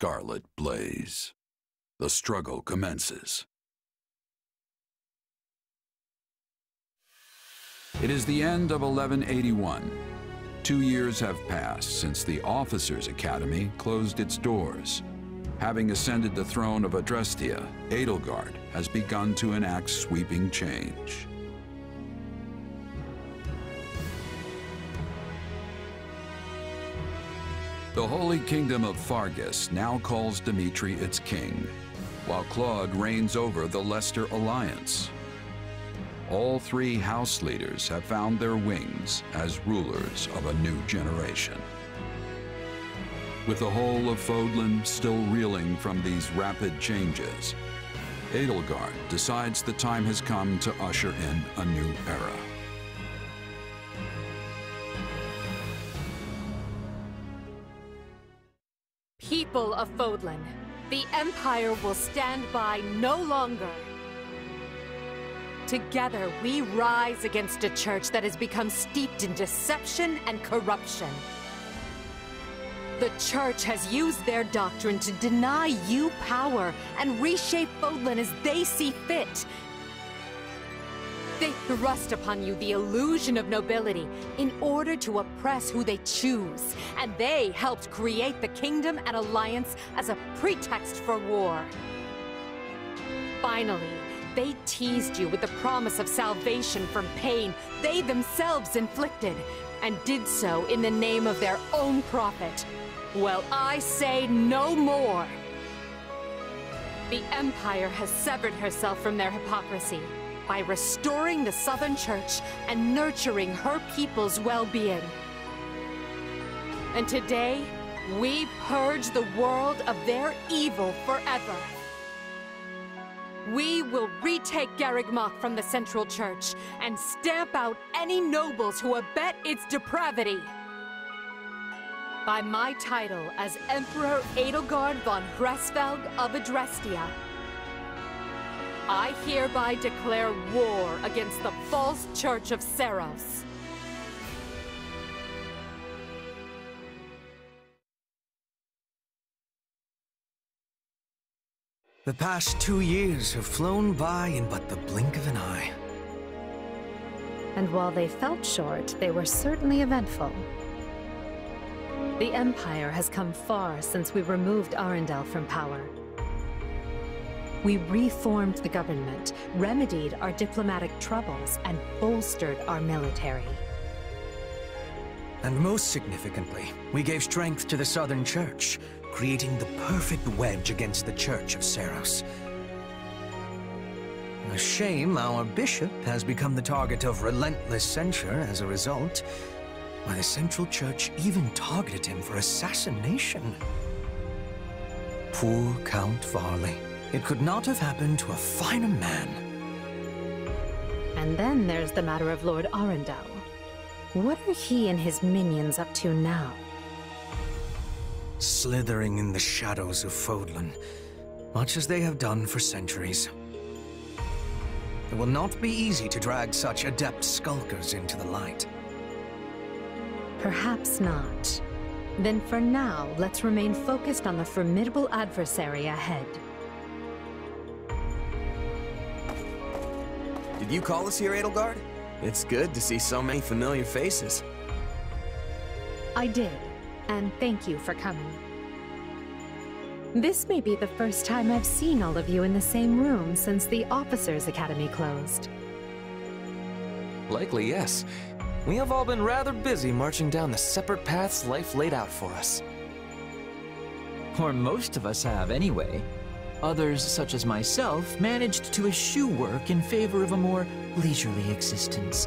scarlet blaze. The struggle commences. It is the end of 1181. 2 years have passed since the Officers' Academy closed its doors. Having ascended the throne of Adrestia, Edelgard has begun to enact sweeping change. The Holy Kingdom of Faerghus now calls Dimitri its king, while Claude reigns over the Leicester Alliance. All three house leaders have found their wings as rulers of a new generation. With the whole of Fodlan still reeling from these rapid changes, Edelgard decides the time has come to usher in a new era. People of Fodlan, the Empire will stand by no longer. Together, we rise against a church that has become steeped in deception and corruption. The church has used their doctrine to deny you power and reshape Fodlan as they see fit. They thrust upon you the illusion of nobility in order to oppress who they choose, and they helped create the Kingdom and Alliance as a pretext for war. Finally, they teased you with the promise of salvation from pain they themselves inflicted, and did so in the name of their own prophet. Well, I say no more. The Empire has severed herself from their hypocrisy by restoring the Southern Church and nurturing her people's well-being. And today, we purge the world of their evil forever. We will retake Garreg Mach from the Central Church and stamp out any nobles who abet its depravity. By my title as Emperor Edelgard von Hresvelg of Adrestia, I hereby declare war against the false Church of Seiros. The past 2 years have flown by in but the blink of an eye. And while they felt short, they were certainly eventful. The Empire has come far since we removed Arundel from power. We reformed the government, remedied our diplomatic troubles, and bolstered our military. And most significantly, we gave strength to the Southern Church, creating the perfect wedge against the Church of Seiros. A shame our bishop has become the target of relentless censure as a result. Why, the Central Church even targeted him for assassination. Poor Count Varley. It could not have happened to a finer man. And then there's the matter of Lord Arundel. What are he and his minions up to now? Slithering in the shadows of Fodlan, much as they have done for centuries. It will not be easy to drag such adept skulkers into the light. Perhaps not. Then for now, let's remain focused on the formidable adversary ahead. Did you call us here, Edelgard? It's good to see so many familiar faces. I did, and thank you for coming. This may be the first time I've seen all of you in the same room since the Officers' Academy closed. Likely, yes. We have all been rather busy marching down the separate paths life laid out for us. Or most of us have, anyway. Others, such as myself, managed to eschew work in favor of a more leisurely existence.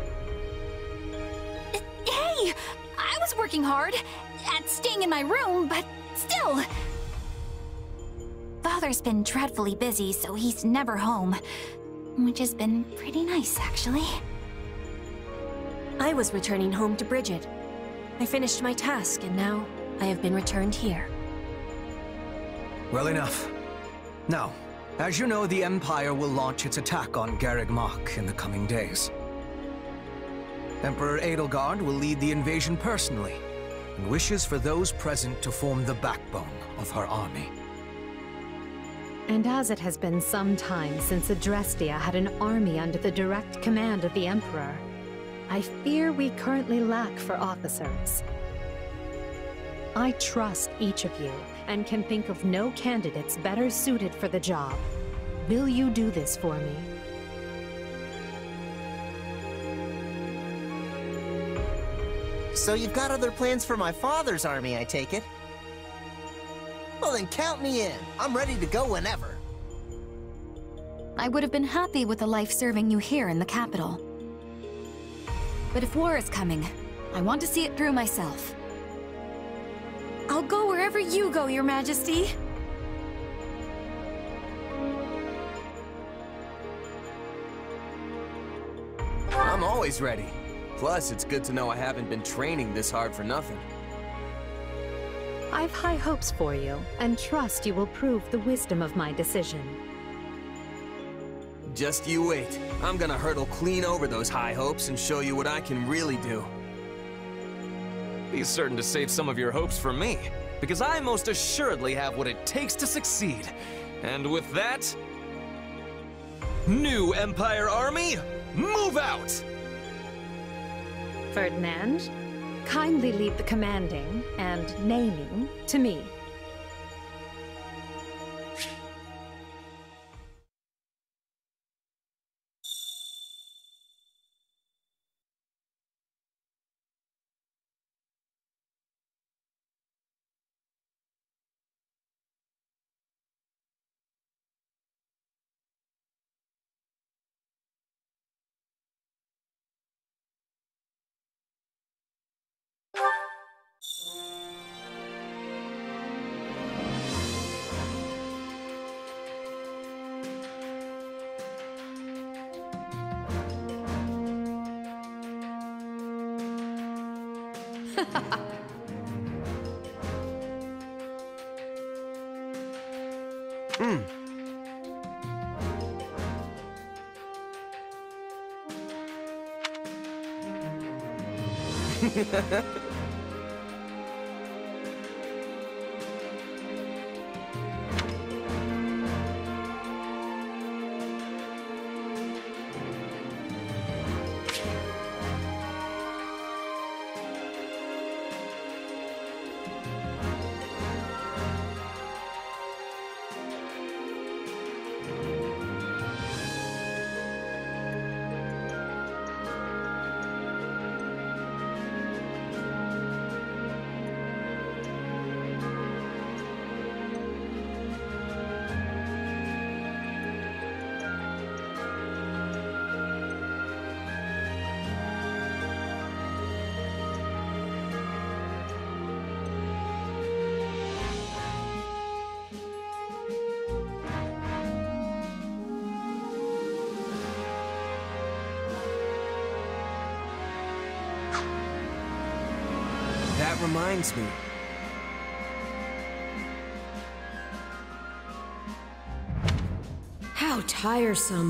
Hey! I was working hard at staying in my room, but still... Father's been dreadfully busy, so he's never home. Which has been pretty nice, actually. I was returning home to Bridget. I finished my task, and now I have been returned here. Well enough. Now, as you know, the Empire will launch its attack on Garreg Mach in the coming days. Emperor Edelgard will lead the invasion personally, and wishes for those present to form the backbone of her army. And as it has been some time since Adrestia had an army under the direct command of the Emperor, I fear we currently lack for officers. I trust each of you, and can think of no candidates better suited for the job. Will you do this for me? So you've got other plans for my father's army, I take it? Well then count me in. I'm ready to go whenever. I would have been happy with a life serving you here in the capital. But if war is coming, I want to see it through myself. I'll go wherever you go, Your Majesty. I'm always ready. Plus, it's good to know I haven't been training this hard for nothing. I've high hopes for you, and trust you will prove the wisdom of my decision. Just you wait. I'm gonna hurtle clean over those high hopes and show you what I can really do. Be certain to save some of your hopes for me, because I most assuredly have what it takes to succeed. And with that, new Empire Army, move out! Ferdinand, kindly leave the commanding and naming to me. That reminds me. How tiresome.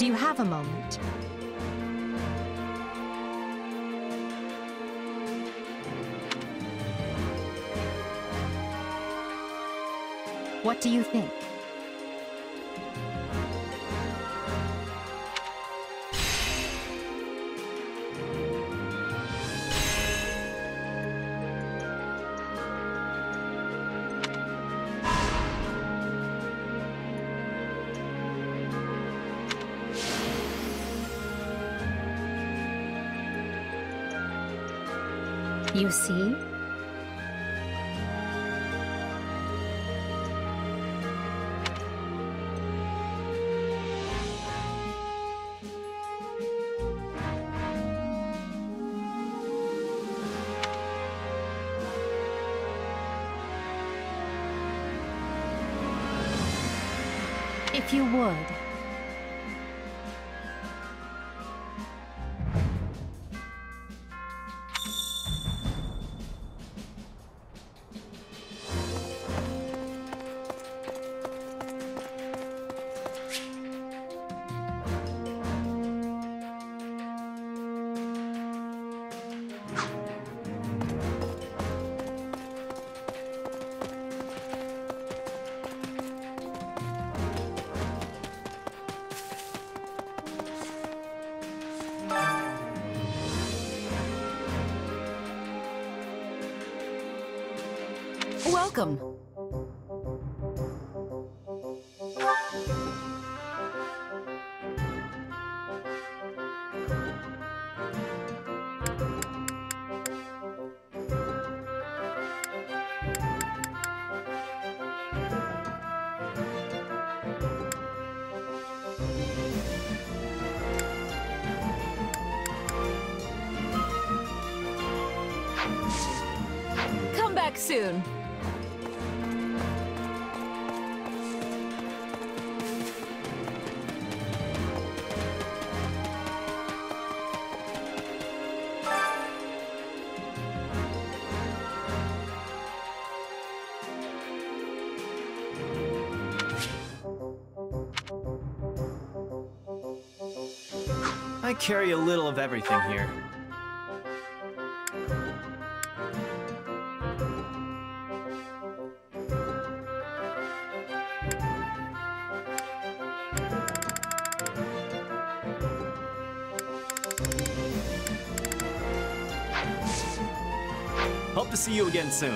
Do you have a moment? What do you think? You see? If you would. Welcome. Come back soon. I carry a little of everything here. Hope to see you again soon.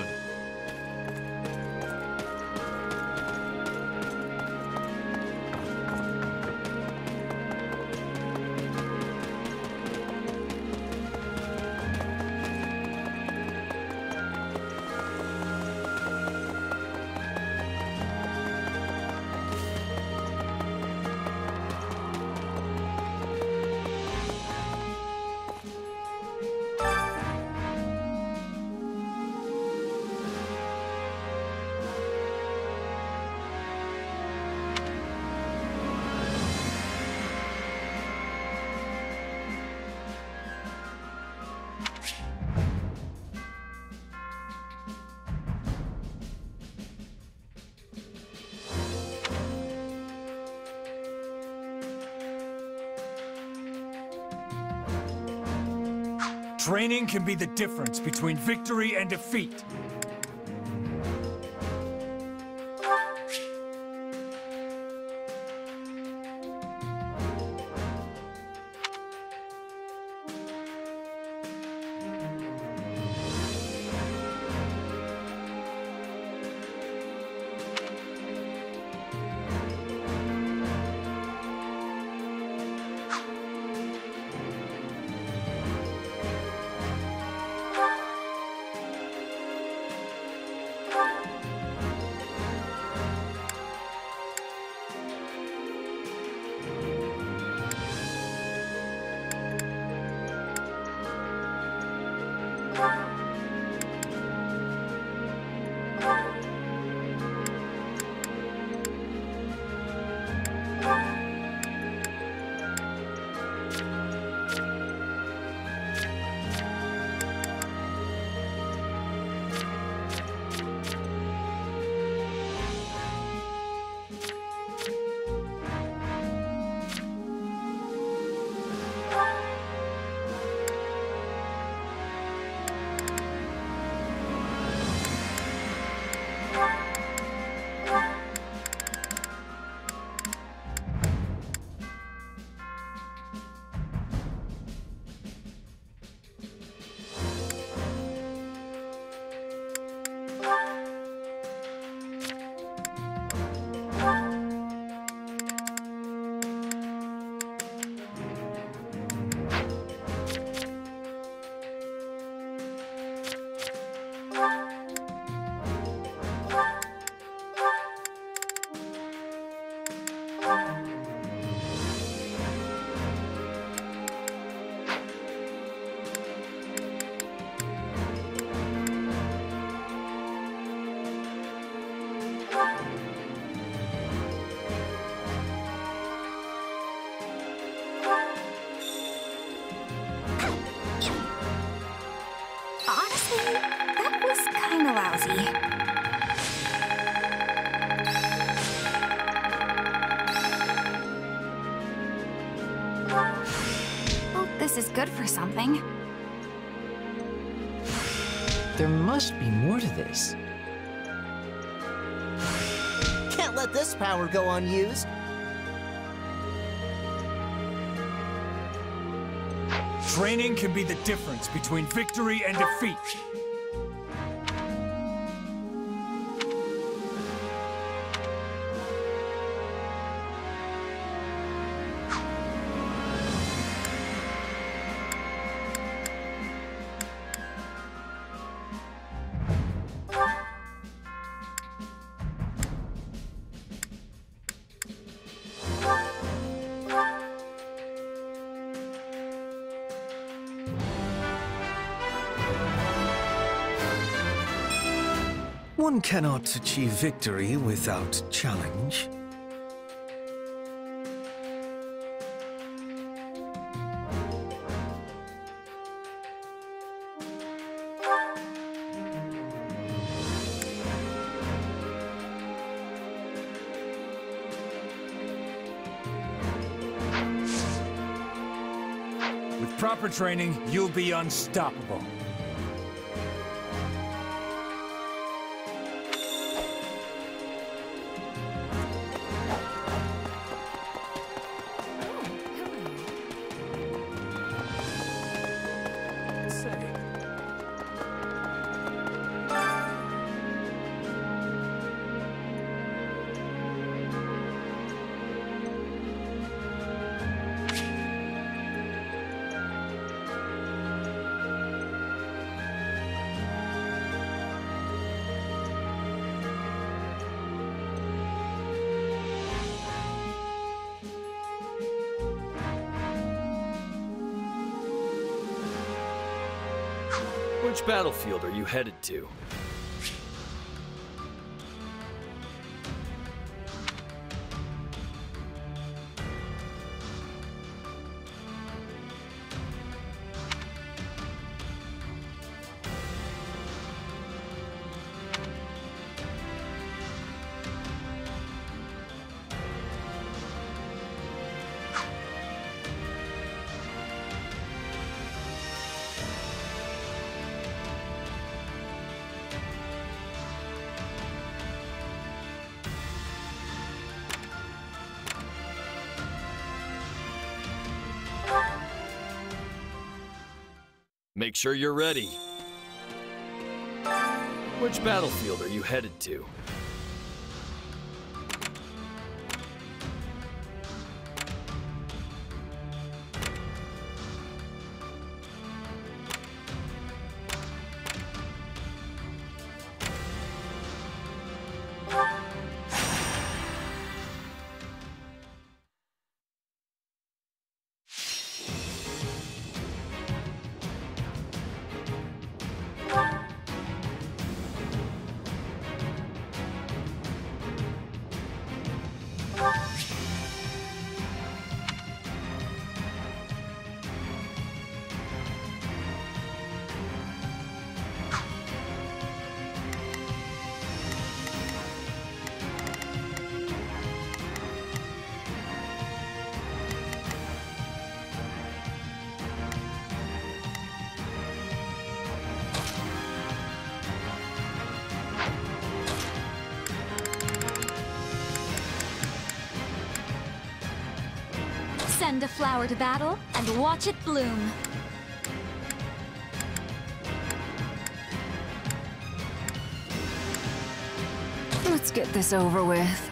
Training can be the difference between victory and defeat. Ozzy. Oh, this is good for something. There must be more to this. Can't let this power go unused. Training can be the difference between victory and defeat. One cannot achieve victory without challenge. With proper training, you'll be unstoppable. Which battlefield are you headed to? Make sure you're ready. Which battlefield are you headed to? Send a flower to battle and watch it bloom. Let's get this over with.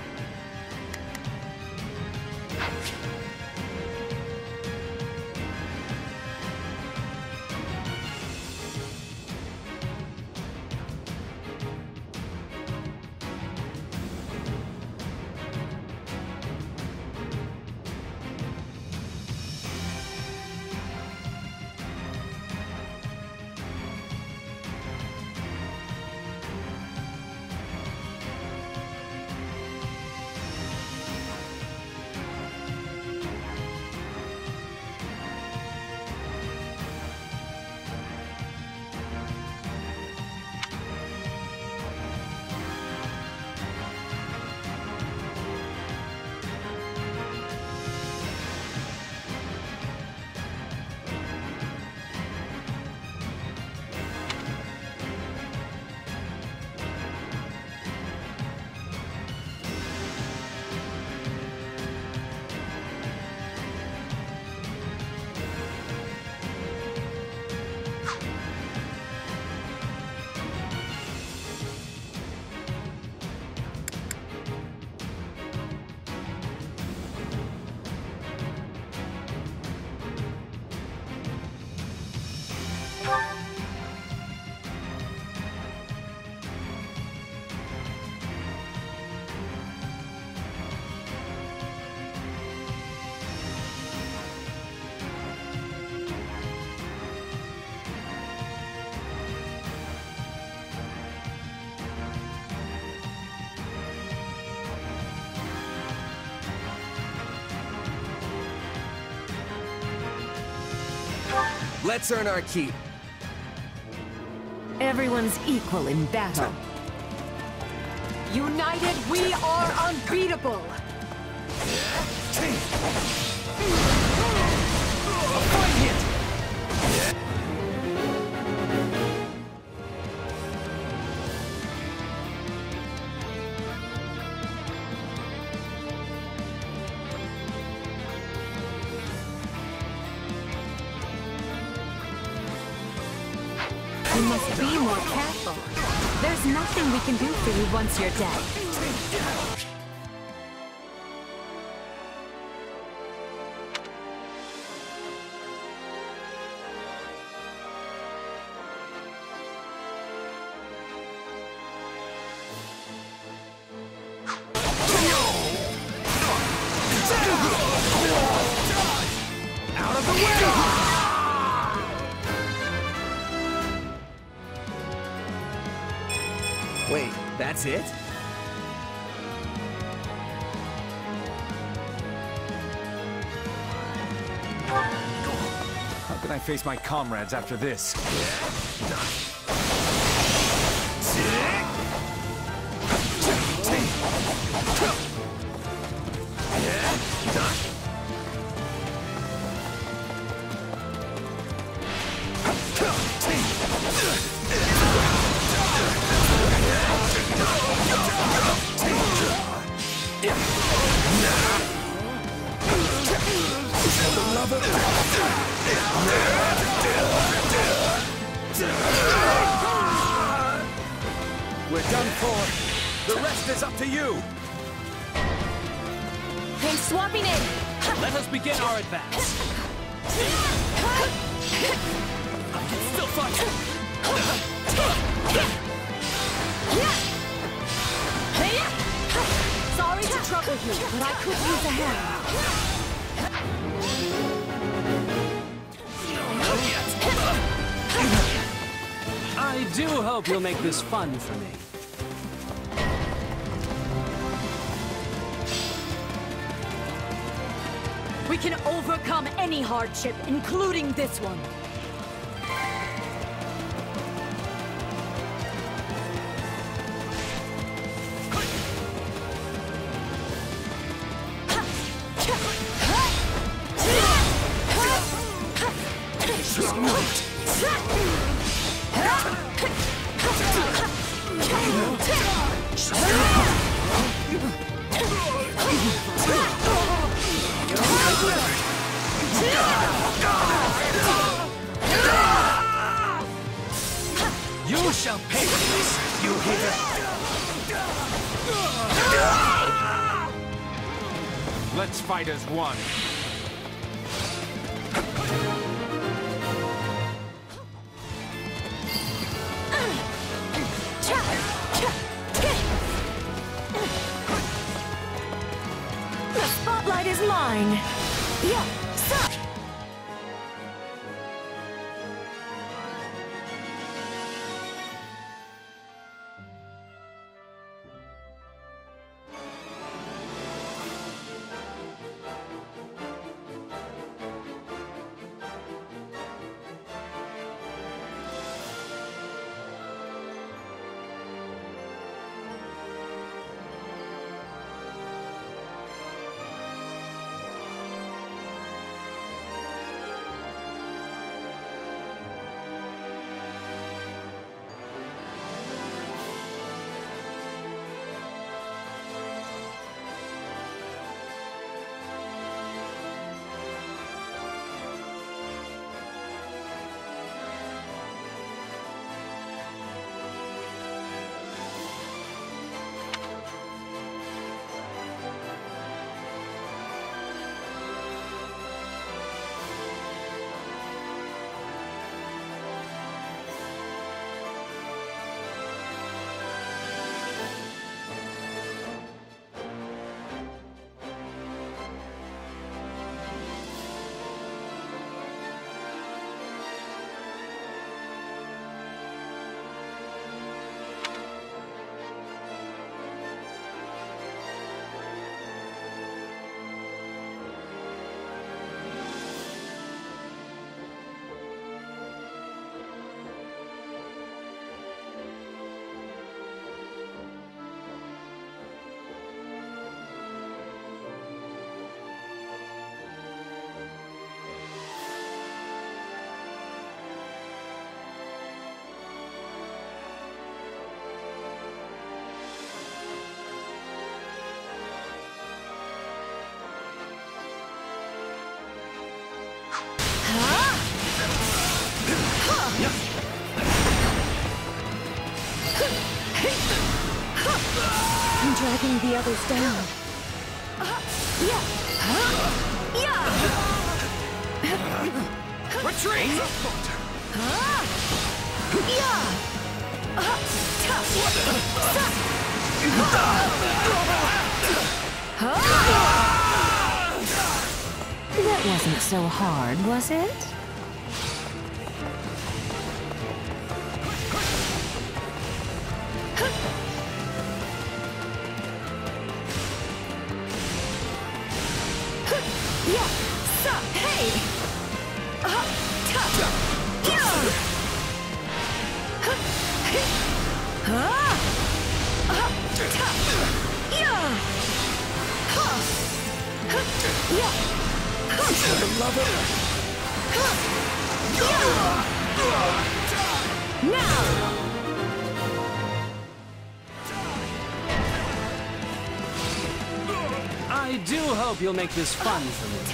Let's earn our keep. Everyone's equal in battle. United, we are unbeatable! Fight it! You must be more careful. There's nothing we can do for you once you're dead. Out of the way! Wait, that's it? How can I face my comrades after this? We're done for. The rest is up to you. I'm swapping in. Let us begin our advance. I can still fight. Sorry to trouble you, but I could use a hand. I do hope you'll make this fun for me. We can overcome any hardship, including this one. You shall pay for this, you heathen! Let's fight as one. The spotlight is mine. Yeah, stop. I'm dragging the others down. Retreat! That wasn't so hard, was it? I do hope you'll make this fun for me.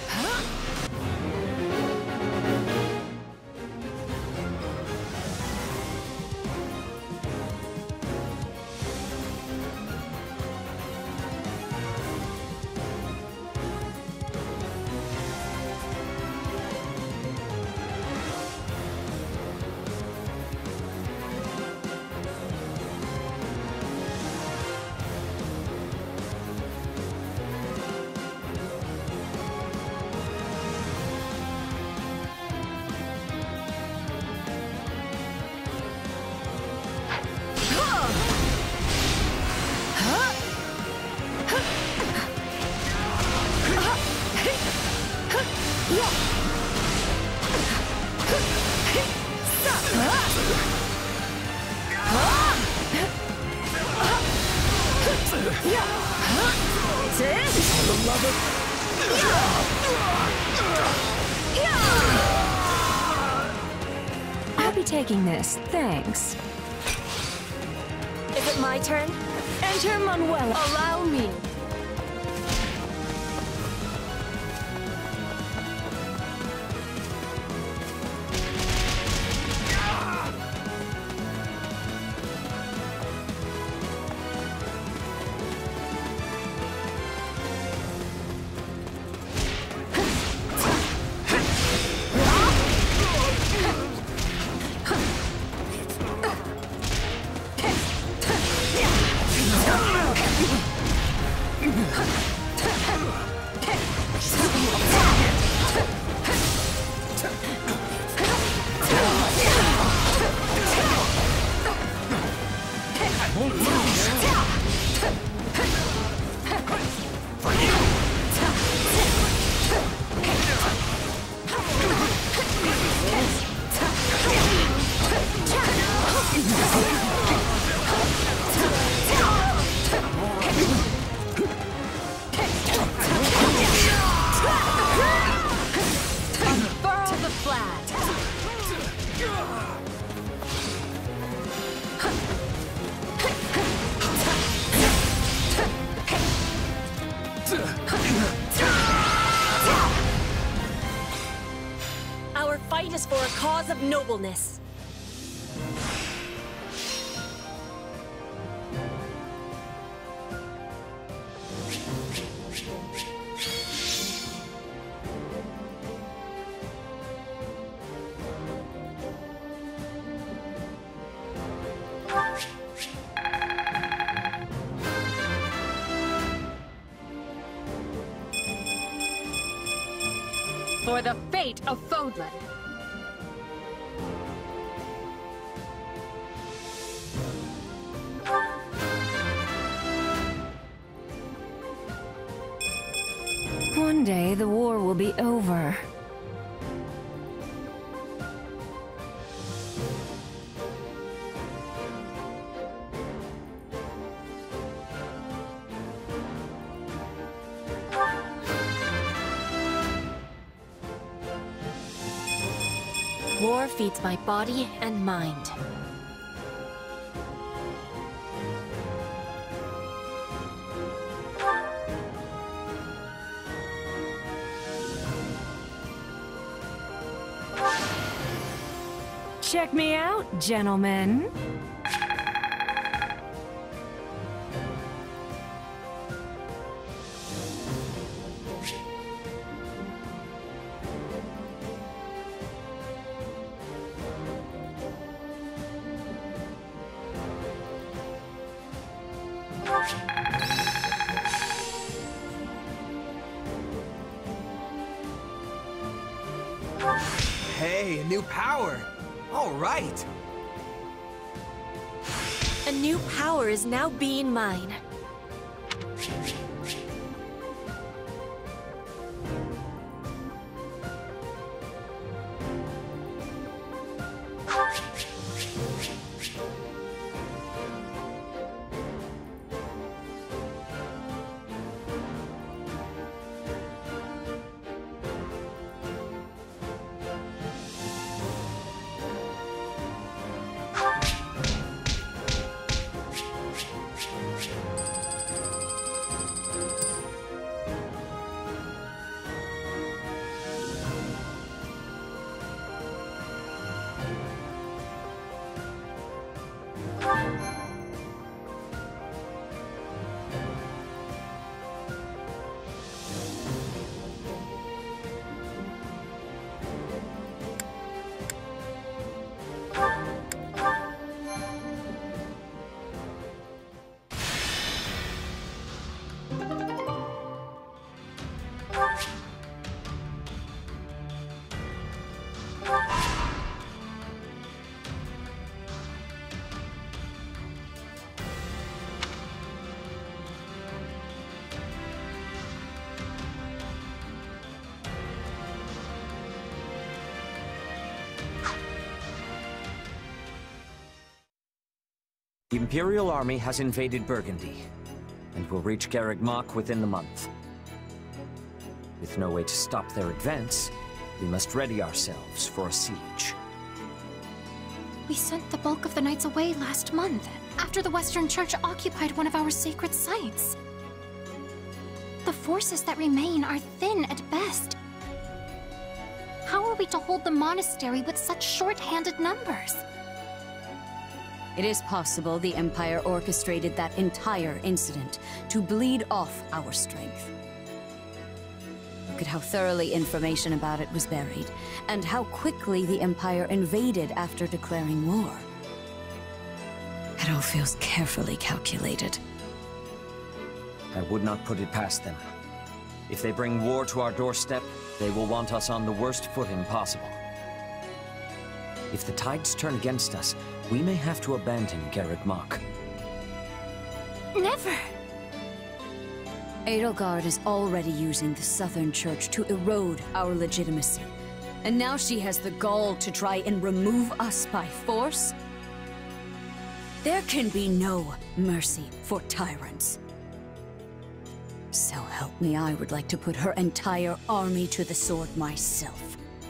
I'll be taking this, thanks. Is it my turn? Enter Manuela. Allow me. Our fight is for a cause of nobleness. For the fate of Fodlan. One day the war will be over. War feeds my body and mind. Check me out, gentlemen. Hey, a new power! All right! A new power is now being mine. The Imperial Army has invaded Burgundy, and will reach Garreg Mach within the month. With no way to stop their advance, we must ready ourselves for a siege. We sent the bulk of the knights away last month, after the Western Church occupied one of our sacred sites. The forces that remain are thin at best. How are we to hold the monastery with such short-handed numbers? It is possible the Empire orchestrated that entire incident to bleed off our strength. Look at how thoroughly information about it was buried, and how quickly the Empire invaded after declaring war. It all feels carefully calculated. I would not put it past them. If they bring war to our doorstep, they will want us on the worst footing possible. If the tides turn against us, we may have to abandon Garreg Mach. Never! Edelgard is already using the Southern Church to erode our legitimacy. And now she has the gall to try and remove us by force? There can be no mercy for tyrants. So help me, I would like to put her entire army to the sword myself.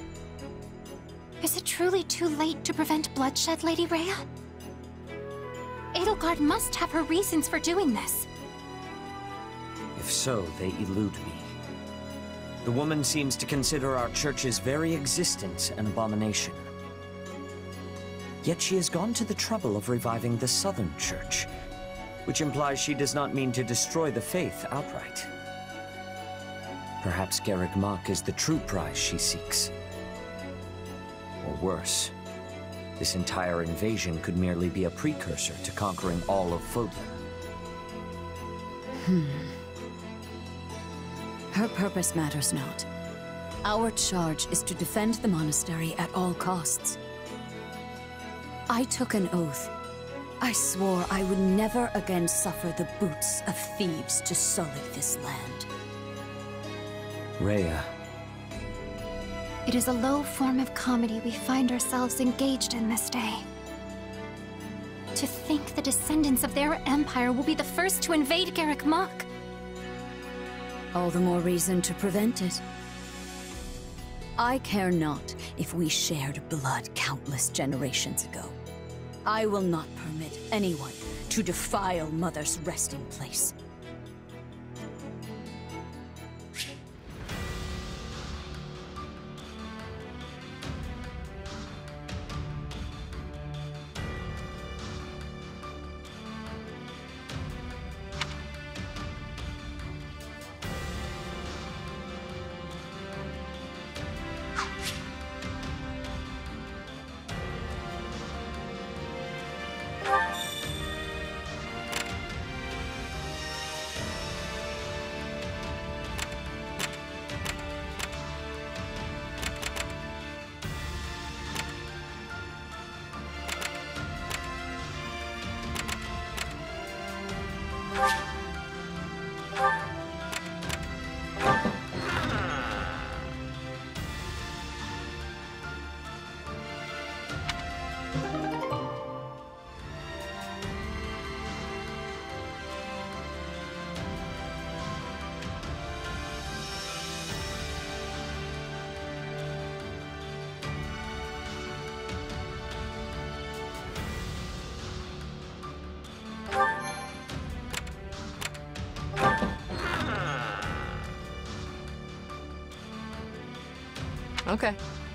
Is it truly too late to prevent bloodshed, Lady Rhea? Edelgard must have her reasons for doing this. If so, they elude me. The woman seems to consider our church's very existence an abomination. Yet she has gone to the trouble of reviving the Southern Church, which implies she does not mean to destroy the faith outright. Perhaps Garreg Mach is the true prize she seeks. Or worse, this entire invasion could merely be a precursor to conquering all of Fodlan. Her purpose matters not. Our charge is to defend the monastery at all costs. I took an oath. I swore I would never again suffer the boots of thieves to sully this land. Rhea. It is a low form of comedy we find ourselves engaged in this day. To think the descendants of their empire will be the first to invade Garreg Mach. All the more reason to prevent it. I care not if we shared blood countless generations ago. I will not permit anyone to defile Mother's resting place. Okay.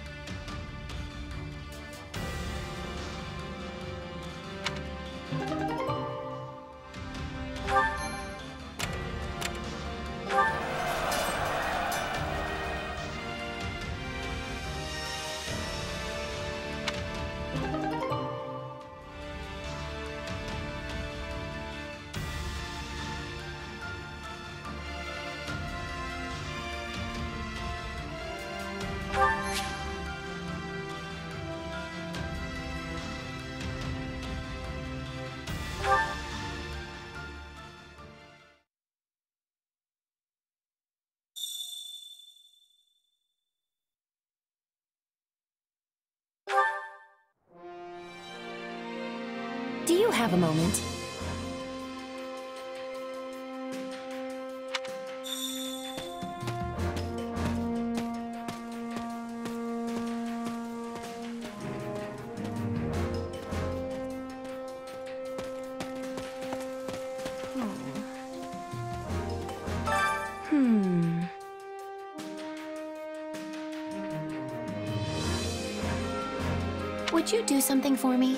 Do you have a moment? Would you do something for me?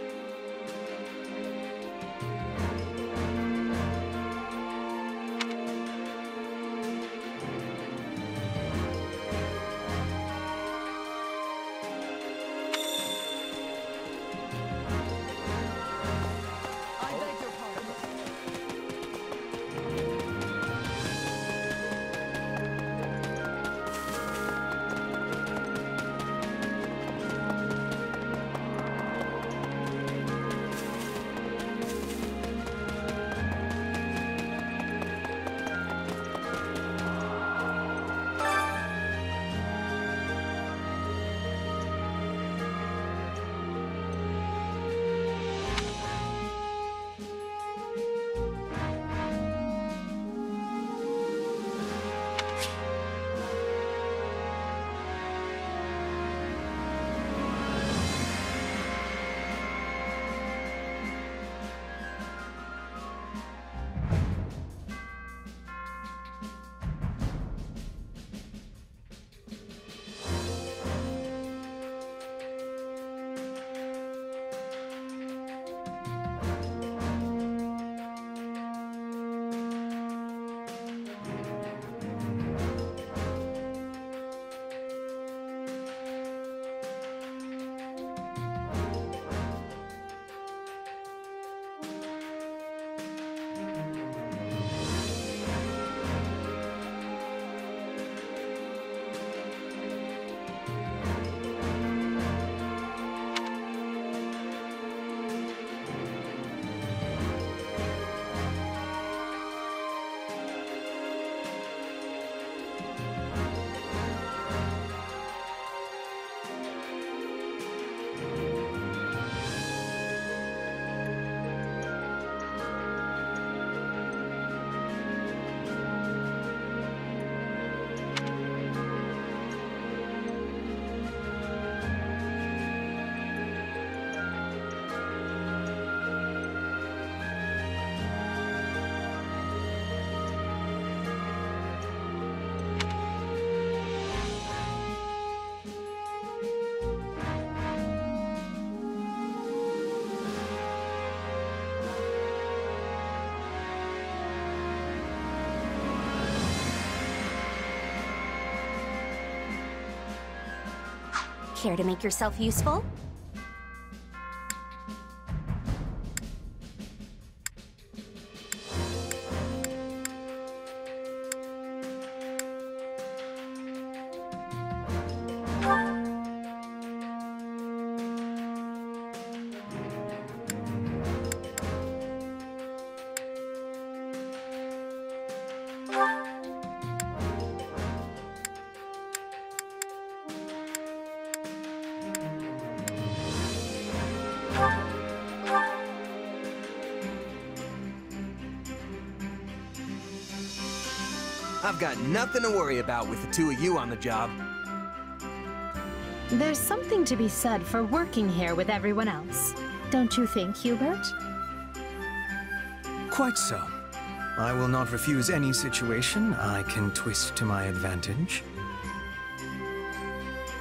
Care to make yourself useful? I've got nothing to worry about with the two of you on the job. There's something to be said for working here with everyone else. Don't you think, Hubert? Quite so. I will not refuse any situation I can twist to my advantage.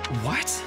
What?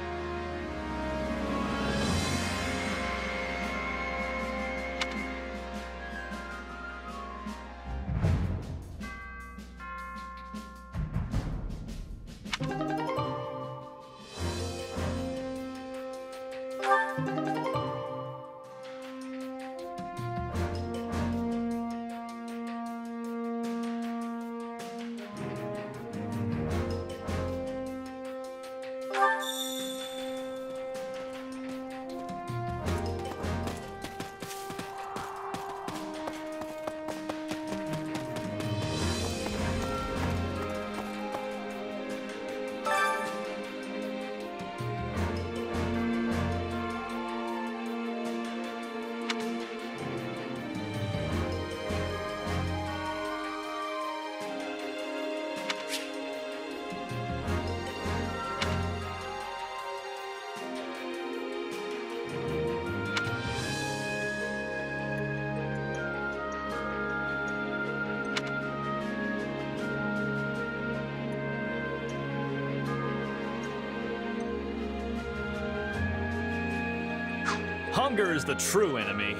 Hunger is the true enemy.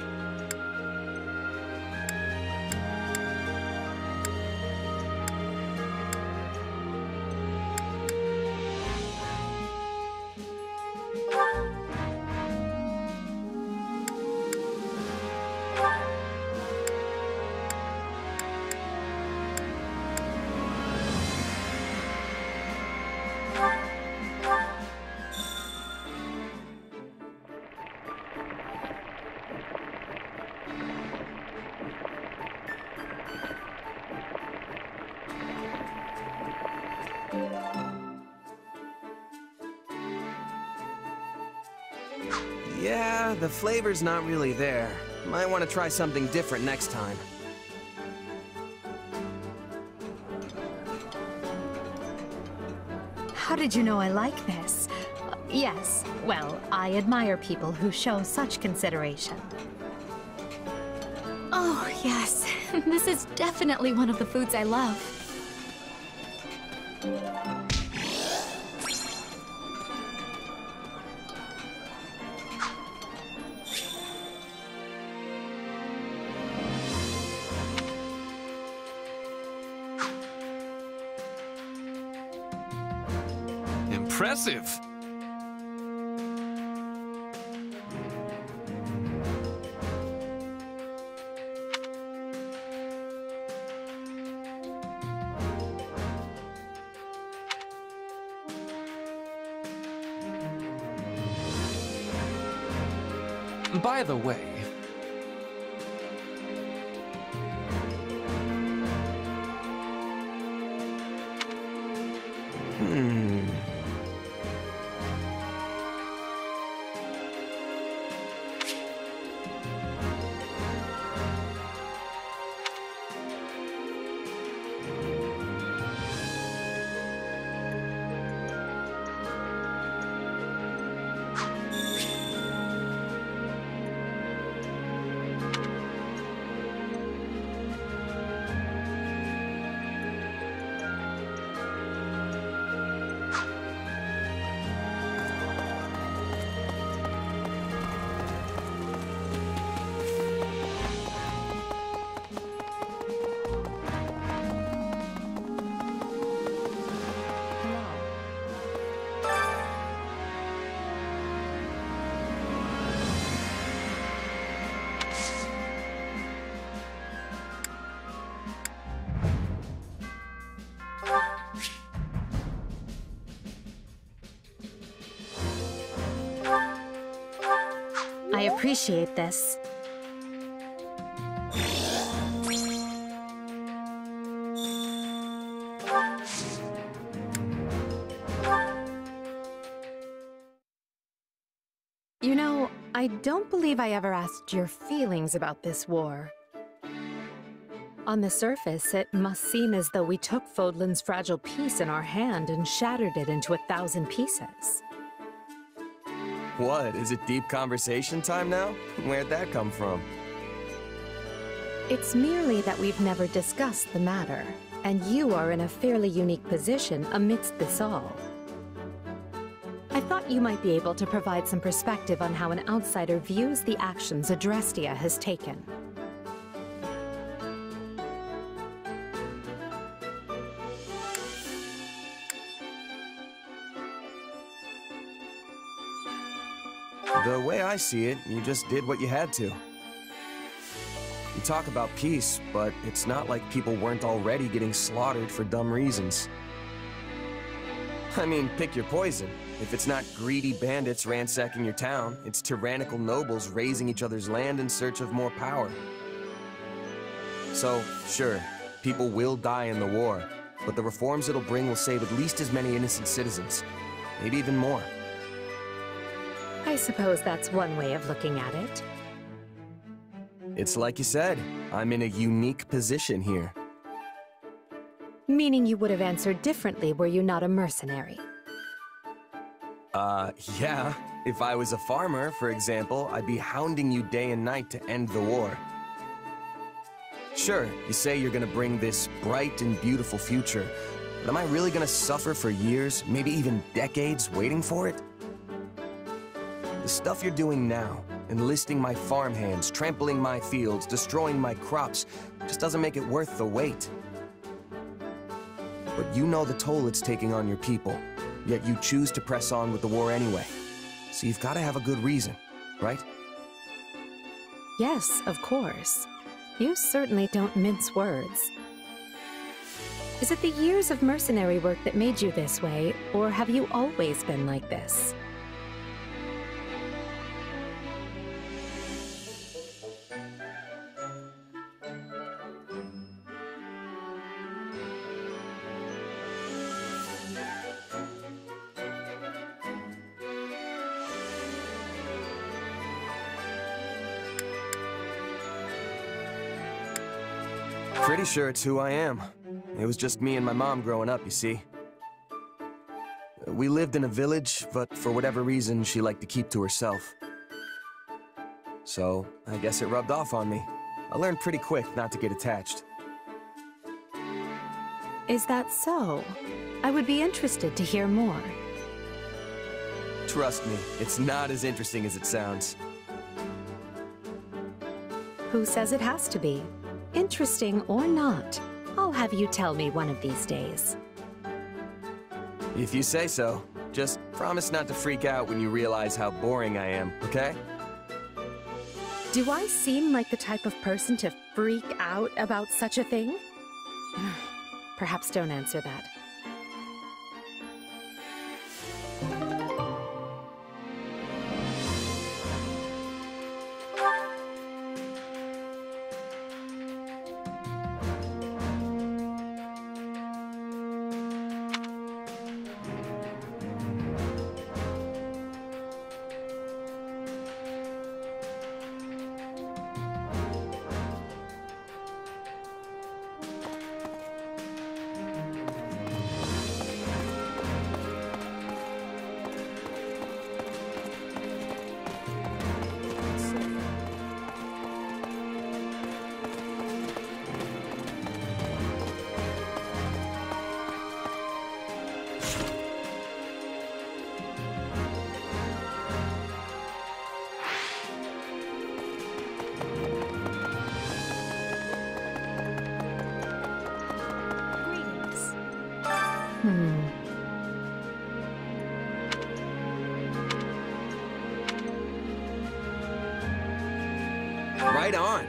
Yeah, the flavor's not really there. Might want to try something different next time. How did you know I like this? Yes, well, I admire people who show such consideration. Oh, yes. This is definitely one of the foods I love. Impressive! By the way... I appreciate this. You know, I don't believe I ever asked your feelings about this war. On the surface, it must seem as though we took Fodlan's fragile piece in our hand and shattered it into 1,000 pieces. What, is it deep conversation time now? Where'd that come from? It's merely that we've never discussed the matter, and you are in a fairly unique position amidst this all. I thought you might be able to provide some perspective on how an outsider views the actions Adrestia has taken. The way I see it, you just did what you had to. You talk about peace, but it's not like people weren't already getting slaughtered for dumb reasons. I mean, pick your poison. If it's not greedy bandits ransacking your town, it's tyrannical nobles razing each other's land in search of more power. So, sure, people will die in the war, but the reforms it'll bring will save at least as many innocent citizens. Maybe even more. I suppose that's one way of looking at it. It's like you said, I'm in a unique position here. Meaning you would have answered differently were you not a mercenary. Yeah. If I was a farmer, for example, I'd be hounding you day and night to end the war. Sure, you say you're gonna bring this bright and beautiful future, but am I really gonna suffer for years, maybe even decades, waiting for it? The stuff you're doing now, enlisting my farmhands, trampling my fields, destroying my crops, just doesn't make it worth the wait. But you know the toll it's taking on your people, yet you choose to press on with the war anyway. So you've got to have a good reason, right? Yes, of course. You certainly don't mince words. Is it the years of mercenary work that made you this way, or have you always been like this? Pretty sure it's who I am. It was just me and my mom growing up, you see. We lived in a village, but for whatever reason, she liked to keep to herself. So, I guess it rubbed off on me. I learned pretty quick not to get attached. Is that so? I would be interested to hear more. Trust me, it's not as interesting as it sounds. Who says it has to be? Interesting or not, I'll have you tell me one of these days. If you say so. Just promise not to freak out when you realize how boring I am, okay? Do I seem like the type of person to freak out about such a thing? Perhaps don't answer that. Right on.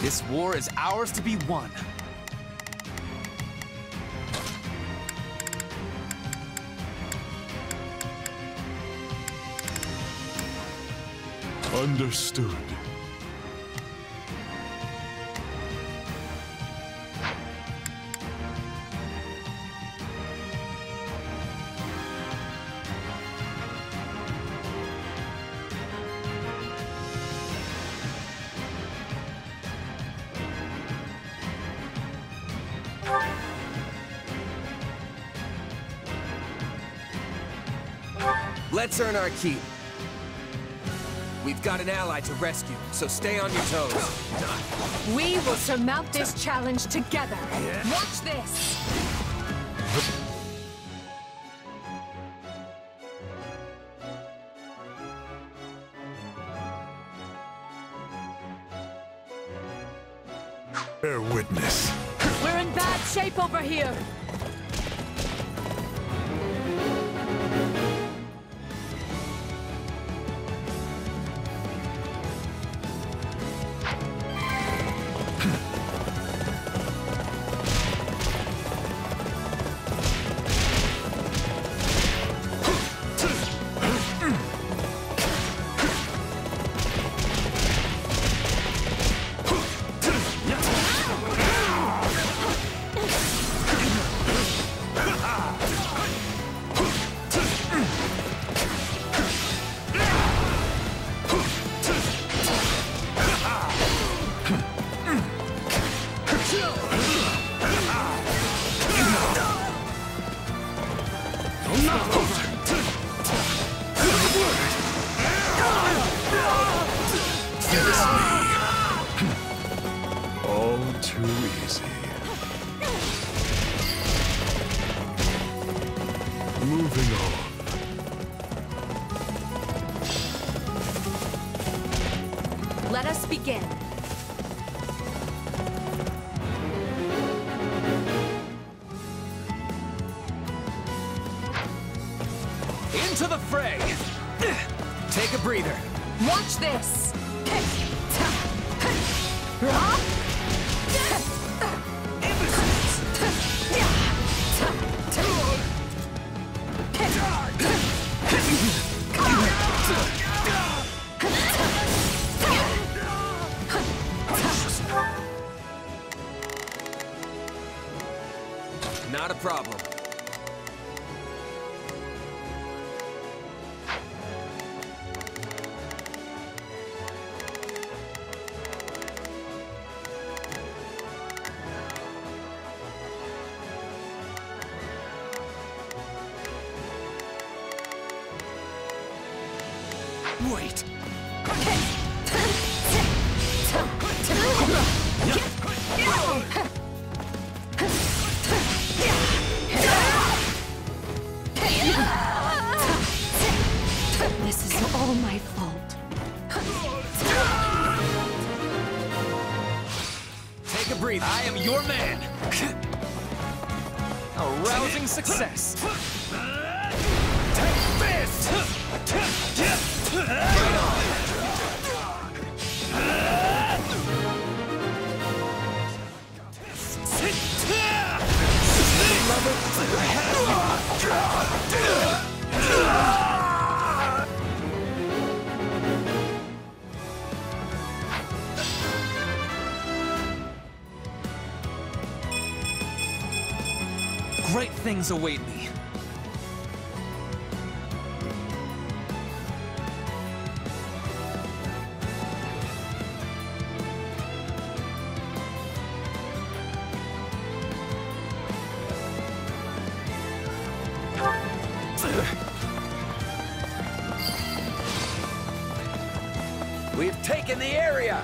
This war is ours to be won. Understood. Let's earn our keep. We've got an ally to rescue, so stay on your toes. We will surmount this challenge together. Watch this! Bear witness. We're in bad shape over here! All too easy. Moving on. Let us begin. Into the fray! Take a breather. Watch this! Not a problem. Wait! This is all my fault. Take a breather. I am your man! A rousing success! Take this! Right on. Great things await me. We've taken the area!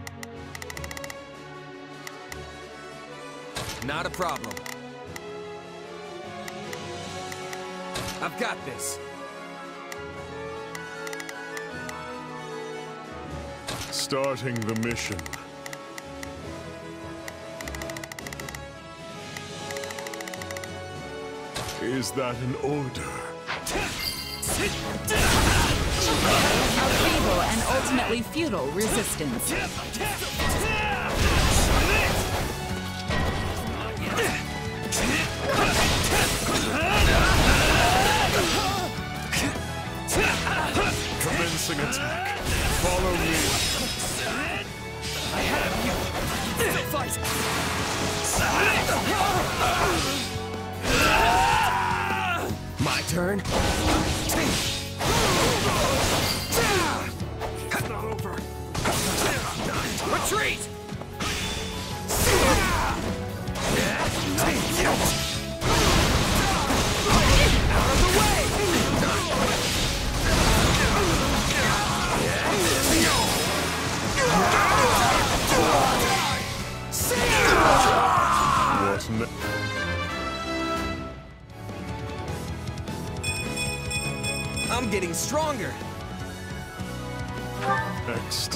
Not a problem. I've got this. Starting the mission. Is that an order? A feeble and ultimately futile resistance. Commencing attack. Follow me. I have you. Fight. My turn. It's not over. Retreat! Out of the way! What's next? I'm getting stronger. Next.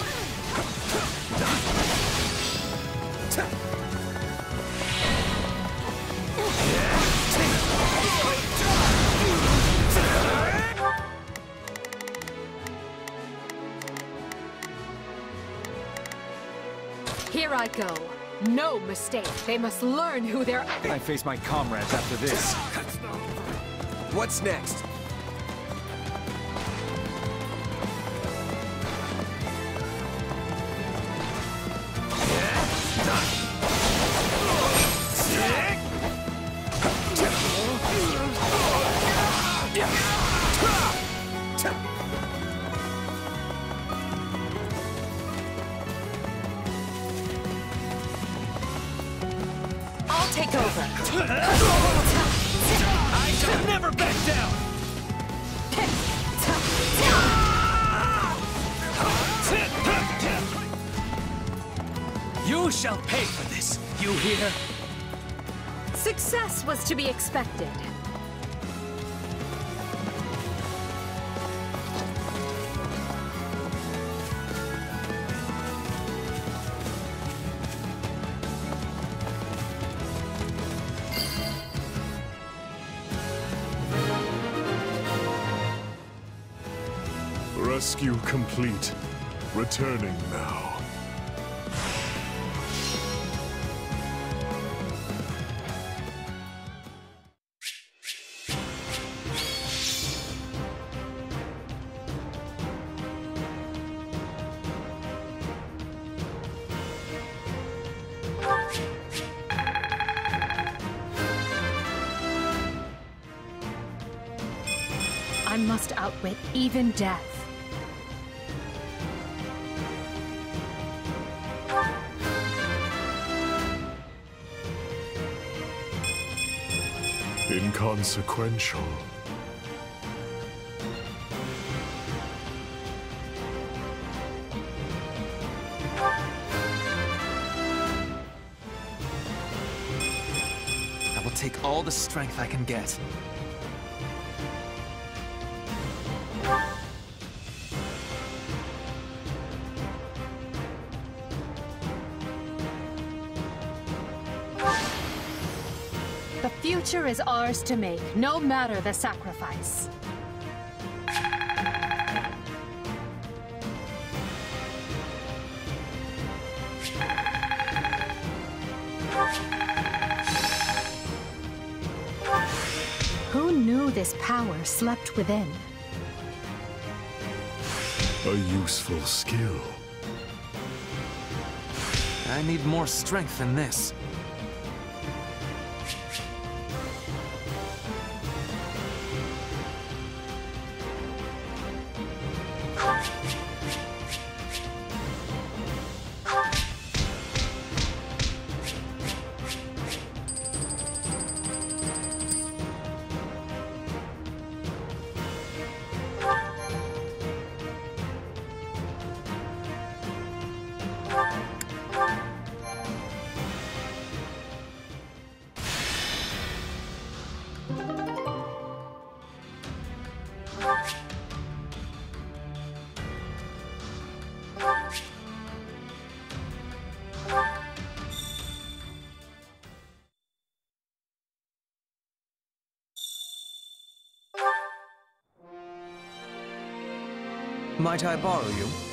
Here I go. No mistake. They must learn who they're... I face my comrades after this. What's next? I'll take over. I shall never back down. You shall pay for this. You hear? Success was to be expected. Rescue complete. Returning now. I must outwit even death. Inconsequential. I will take all the strength I can get. The future is ours to make, no matter the sacrifice. Who knew this power slept within? A useful skill. I need more strength than this. Might I borrow you?